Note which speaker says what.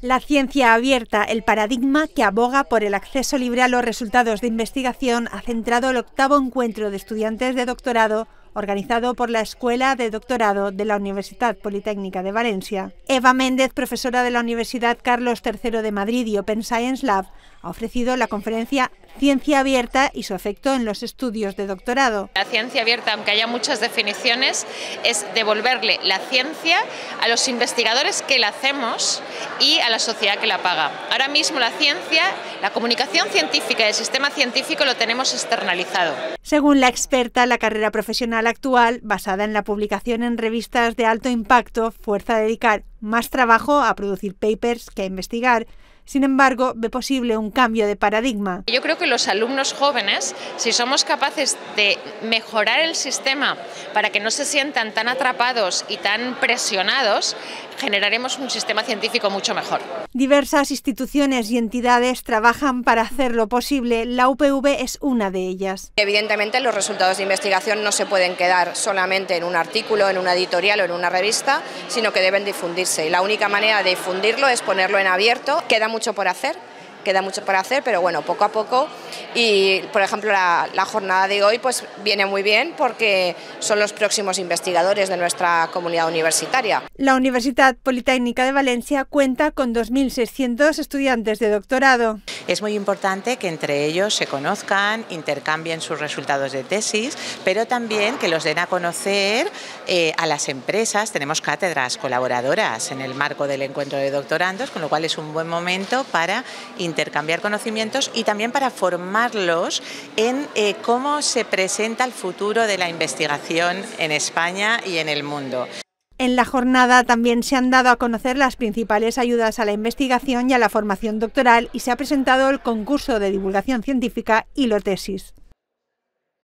Speaker 1: La ciencia abierta, el paradigma que aboga por el acceso libre a los resultados de investigación, ha centrado el 8º encuentro de estudiantes de doctorado organizado por la Escuela de Doctorado de la Universidad Politécnica de Valencia. Eva Méndez, profesora de la Universidad Carlos III de Madrid y Open Science Lab, ha ofrecido la conferencia Ciencia Abierta y su efecto en los estudios de doctorado.
Speaker 2: La ciencia abierta, aunque haya muchas definiciones, es devolverle la ciencia a los investigadores que la hacemos y a la sociedad que la paga. Ahora mismo la ciencia, la comunicación científica y el sistema científico lo tenemos externalizado.
Speaker 1: Según la experta, la carrera profesional actual, basada en la publicación en revistas de alto impacto, fuerza a dedicar más trabajo a producir papers que a investigar. Sin embargo, ve posible un cambio de paradigma.
Speaker 2: Yo creo que los alumnos jóvenes, si somos capaces de mejorar el sistema para que no se sientan tan atrapados y tan presionados, generaremos un sistema científico mucho mejor.
Speaker 1: Diversas instituciones y entidades trabajan para hacerlo posible. La UPV es una de ellas.
Speaker 3: Evidentemente, los resultados de investigación no se pueden quedar solamente en un artículo, en una editorial o en una revista, sino que deben difundirse. Y la única manera de difundirlo es ponerlo en abierto. Queda mucho por hacer, pero bueno, poco a poco. Y, por ejemplo, la jornada de hoy pues viene muy bien porque son los próximos investigadores de nuestra comunidad universitaria.
Speaker 1: La Universidad Politécnica de Valencia cuenta con 2.600 estudiantes de doctorado.
Speaker 4: Es muy importante que entre ellos se conozcan, intercambien sus resultados de tesis, pero también que los den a conocer a las empresas. Tenemos cátedras colaboradoras en el marco del encuentro de doctorandos, con lo cual es un buen momento para intercambiar conocimientos y también para formarlos en cómo se presenta el futuro de la investigación en España y en el mundo.
Speaker 1: En la jornada también se han dado a conocer las principales ayudas a la investigación y a la formación doctoral y se ha presentado el concurso de divulgación científica Hilo Tesis.